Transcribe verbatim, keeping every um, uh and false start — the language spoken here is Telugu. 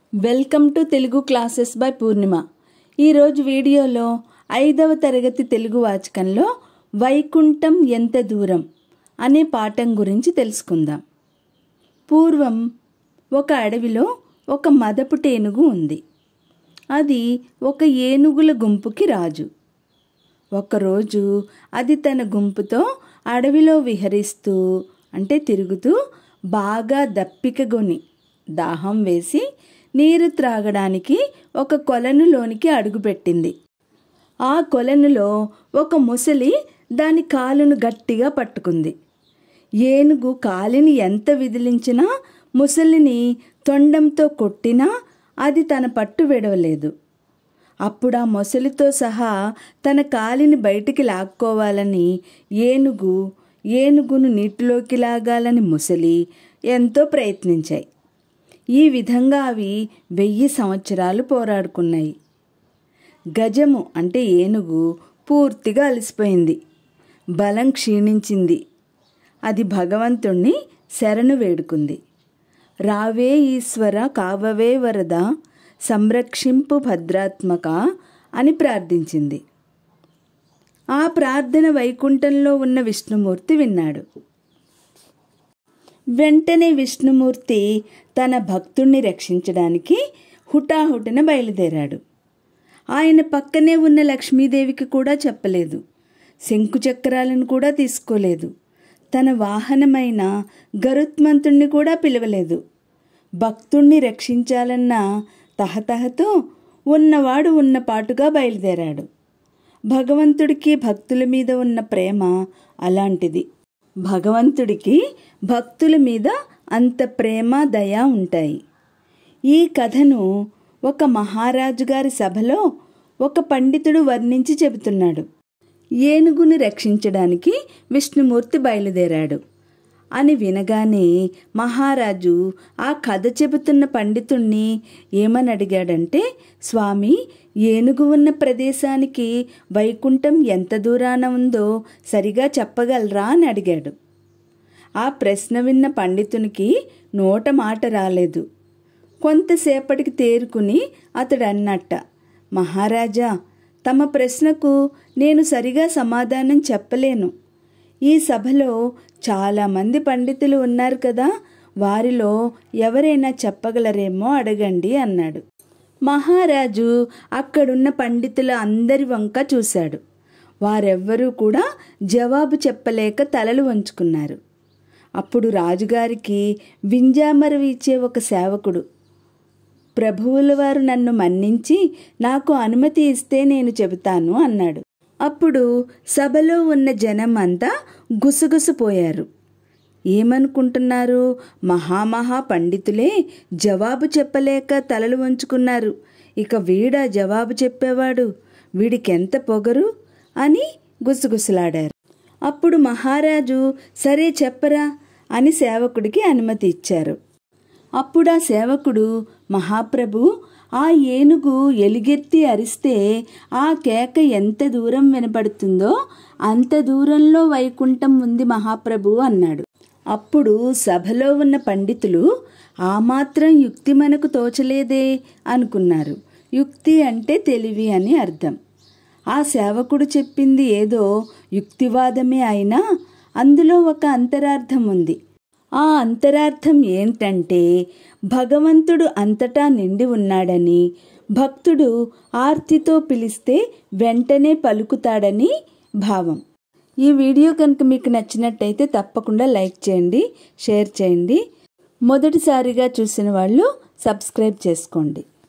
Welcome to Telugu classes by Purnima. ఈరోజు వీడియోలో ఐదవ తరగతి తెలుగు వాచకంలో వైకుంఠం ఎంత దూరం అనే పాఠం గురించి తెలుసుకుందాం. పూర్వం ఒక అడవిలో ఒక మదపుట ఏనుగు ఉంది. అది ఒక ఏనుగుల గుంపుకి రాజు. ఒకరోజు అది తన గుంపుతో అడవిలో విహరిస్తూ అంటే తిరుగుతూ బాగా దప్పికగొని దాహం వేసి నీరు త్రాగడానికి ఒక కొలనులోనికి అడుగుపెట్టింది. ఆ కొలనులో ఒక ముసలి దాని కాలును గట్టిగా పట్టుకుంది. ఏనుగు కాలిని ఎంత విదిలించినా ముసలిని తొండంతో కొట్టినా అది తన పట్టు విడవలేదు. అప్పుడు ఆ ముసలితో సహా తన కాలిని బయటికి లాక్కోవాలని ఏనుగు ఏనుగును నీటిలోకి లాగాలని ముసలి ఎంతో ప్రయత్నించాయి. ఈ విధంగా అవి వెయ్యి సంవత్సరాలు పోరాడుకున్నాయి. గజము అంటే ఏనుగు పూర్తిగా అలసిపోయింది, బలం క్షీణించింది. అది భగవంతుణ్ణి శరణు వేడుకుంది. రావే ఈశ్వర కావవే వరద సంరక్షింపు భద్రాత్మక అని ప్రార్థించింది. ఆ ప్రార్థన వైకుంఠంలో ఉన్న విష్ణుమూర్తి విన్నాడు. వెంటనే విష్ణుమూర్తి తన భక్తుణ్ణి రక్షించడానికి హుటాహుటిన బయలుదేరాడు. ఆయన పక్కనే ఉన్న లక్ష్మీదేవికి కూడా చెప్పలేదు. శంకుచక్రాలను కూడా తీసుకోలేదు. తన వాహనమైన గరుత్మంతుణ్ణి కూడా పిలవలేదు. భక్తుణ్ణి రక్షించాలన్న తహతహతో ఉన్నవాడు ఉన్నపాటుగా బయలుదేరాడు. భగవంతుడికి భక్తుల మీద ఉన్న ప్రేమ అలాంటిది. భగవంతుడికి భక్తుల మీద అంత ప్రేమ దయ ఉంటాయి. ఈ కథను ఒక మహారాజు గారి సభలో ఒక పండితుడు వర్ణించి చెబుతున్నాడు. ఏనుగుని రక్షించడానికి విష్ణుమూర్తి బయలుదేరాడు అని వినగానే మహారాజు ఆ కథ చెబుతున్న పండితుణ్ణి ఏమని అడిగాడంటే, స్వామి, ఏనుగు ఉన్న ప్రదేశానికి వైకుంఠం ఎంత దూరాన ఉందో సరిగా చెప్పగలరా అని అడిగాడు. ఆ ప్రశ్న విన్న పండితునికి నోట మాట రాలేదు. కొంతసేపటికి తేరుకుని అతడు అన్నట్ట, మహారాజా, తమ ప్రశ్నకు నేను సరిగా సమాధానం చెప్పలేను. ఈ సభలో చాలామంది పండితులు ఉన్నారు కదా, వారిలో ఎవరైనా చెప్పగలరేమో అడగండి అన్నాడు. మహారాజు అక్కడున్న పండితుల అందరి వంక చూశాడు. వారెవ్వరూ కూడా జవాబు చెప్పలేక తలలు వంచుకున్నారు. అప్పుడు రాజుగారికి వింజామరవి ఇచ్చే ఒక సేవకుడు, ప్రభువుల వారు నన్ను మన్నించి నాకు అనుమతి ఇస్తే నేను చెబుతాను అన్నాడు. అప్పుడు సభలో ఉన్న జనం అంతా గుసగుసపోయారు. ఏమనుకుంటున్నారు? మహామహా పండితులే జవాబు చెప్పలేక తలలు వంచుకున్నారు. ఇక వీడా జవాబు చెప్పేవాడు, వీడికెంత పొగరు అని గుసగుసలాడారు. అప్పుడు మహారాజు సరే చెప్పరా అని సేవకుడికి అనుమతి ఇచ్చారు. అప్పుడు ఆ సేవకుడు, మహాప్రభు, ఆ ఏనుగు ఎలుగెత్తి అరిస్తే ఆ కేక ఎంత దూరం వినపడుతుందో అంత దూరంలో వైకుంఠం ఉంది మహాప్రభు అన్నాడు. అప్పుడు సభలో ఉన్న పండితులు ఆ మాత్రం యుక్తి మనకు తోచలేదే అనుకున్నారు. యుక్తి అంటే తెలివి అని అర్థం. ఆ సేవకుడు చెప్పింది ఏదో యుక్తివాదమే అయినా అందులో ఒక అంతరార్థం ఉంది. ఆ అంతరార్థం ఏంటంటే భగవంతుడు అంతటా నిండి ఉన్నాడని, భక్తుడు ఆర్తితో పిలిస్తే వెంటనే పలుకుతాడని భావం. ఈ వీడియో కనుక మీకు నచ్చినట్టయితే తప్పకుండా లైక్ చేయండి, షేర్ చేయండి. మొదటిసారిగా చూసిన వాళ్ళు సబ్స్క్రైబ్ చేసుకోండి.